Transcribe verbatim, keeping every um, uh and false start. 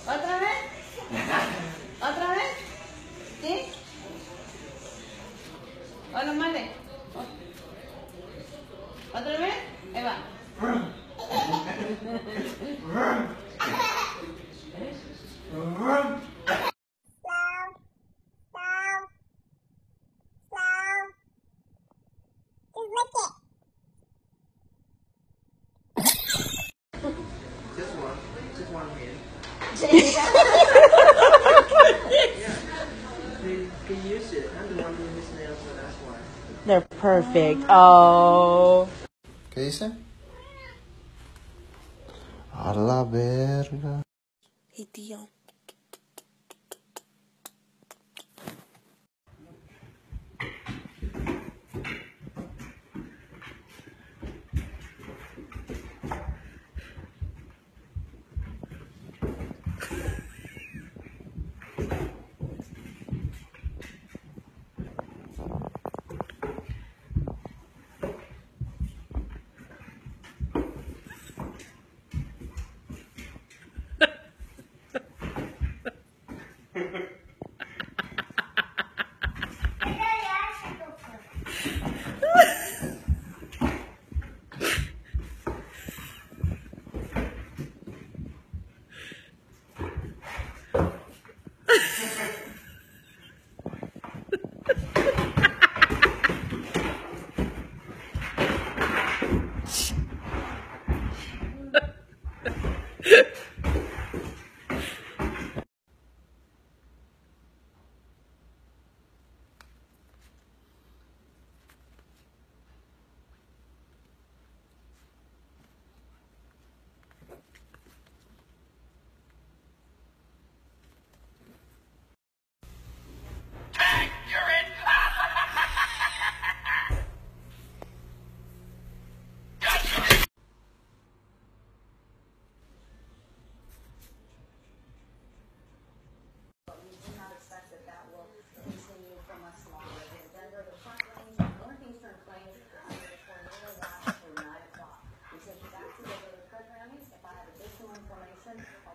¿Otra vez? ¿Otra vez? ¿Sí? Hola, madre. ¿Otra vez? Ahí va. Just one. Just one hand. Yeah. They can use it. I'm the one doing his nails, so that's why. They're perfect. Oh. ¿Qué dice? A la verga. Hey, tío. If I have additional information,